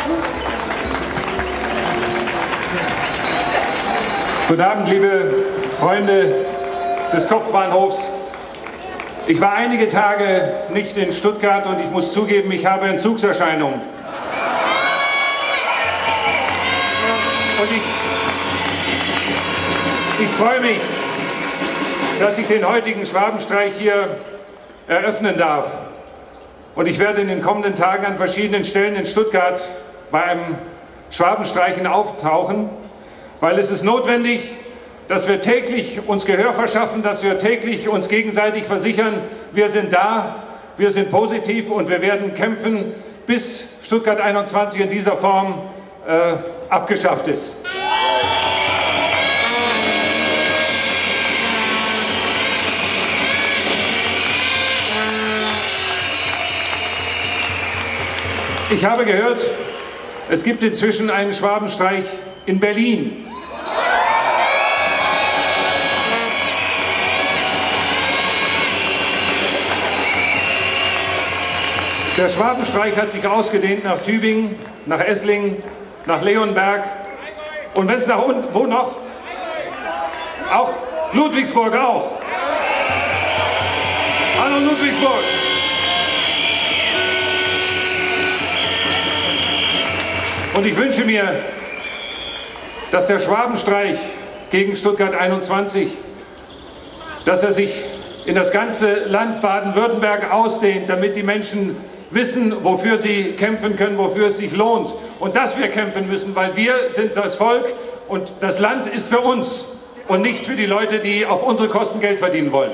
Guten Abend, liebe Freunde des Kopfbahnhofs. Ich war einige Tage nicht in Stuttgart und ich muss zugeben, ich habe Entzugserscheinungen. Und ich freue mich, dass ich den heutigen Schwabenstreich hier eröffnen darf. Und ich werde in den kommenden Tagen an verschiedenen Stellen in Stuttgart beim Schwabenstreichen auftauchen, weil es ist notwendig, dass wir täglich uns Gehör verschaffen, dass wir täglich uns gegenseitig versichern, wir sind da, wir sind positiv und wir werden kämpfen, bis Stuttgart 21 in dieser Form abgeschafft ist. Ich habe gehört, es gibt inzwischen einen Schwabenstreich in Berlin. Der Schwabenstreich hat sich ausgedehnt nach Tübingen, nach Esslingen, nach Leonberg und wenn es nach unten, wo noch? Auch Ludwigsburg auch. Hallo Ludwigsburg. Und ich wünsche mir, dass der Schwabenstreich gegen Stuttgart 21, dass er sich in das ganze Land Baden-Württemberg ausdehnt, damit die Menschen wissen, wofür sie kämpfen können, wofür es sich lohnt. Und dass wir kämpfen müssen, weil wir sind das Volk und das Land ist für uns und nicht für die Leute, die auf unsere Kosten Geld verdienen wollen.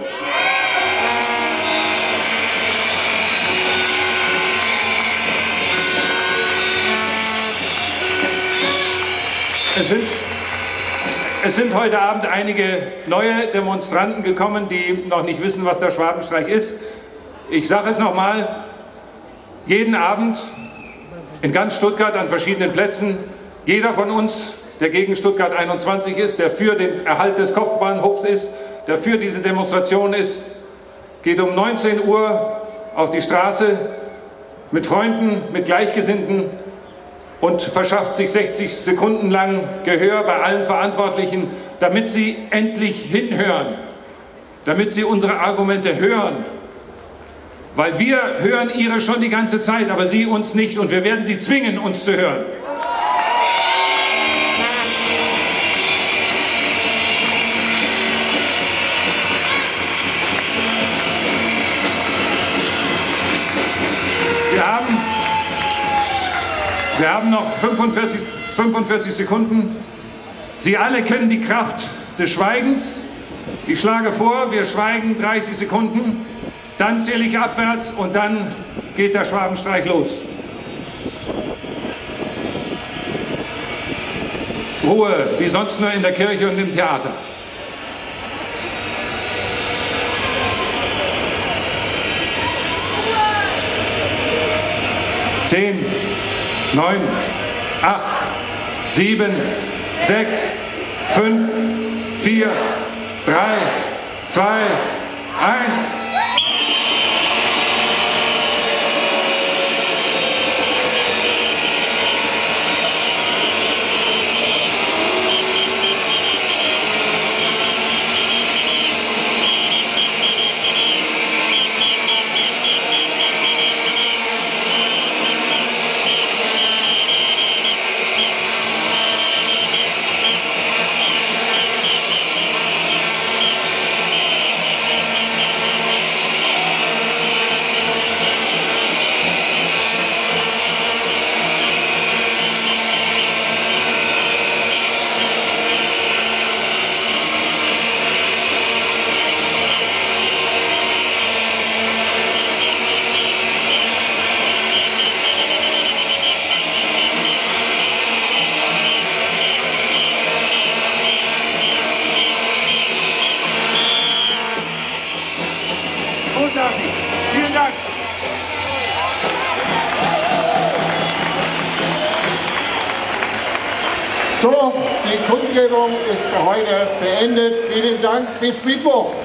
Es sind heute Abend einige neue Demonstranten gekommen, die noch nicht wissen, was der Schwabenstreich ist. Ich sage es nochmal, jeden Abend in ganz Stuttgart an verschiedenen Plätzen, jeder von uns, der gegen Stuttgart 21 ist, der für den Erhalt des Kopfbahnhofs ist, der für diese Demonstration ist, geht um 19 Uhr auf die Straße mit Freunden, mit Gleichgesinnten und verschafft sich 60 Sekunden lang Gehör bei allen Verantwortlichen, damit sie endlich hinhören, damit sie unsere Argumente hören. Weil wir hören ihre schon die ganze Zeit, aber sie uns nicht und wir werden sie zwingen, uns zu hören. Wir haben noch 45 Sekunden. Sie alle kennen die Kraft des Schweigens. Ich schlage vor, wir schweigen 30 Sekunden, dann zähle ich abwärts und dann geht der Schwabenstreich los. Ruhe, wie sonst nur in der Kirche und im Theater. 10, 9, 8, 7, 6, 5, 4, 3, 2, 1. Vielen Dank. So, die Kundgebung ist für heute beendet. Vielen Dank, bis Mittwoch.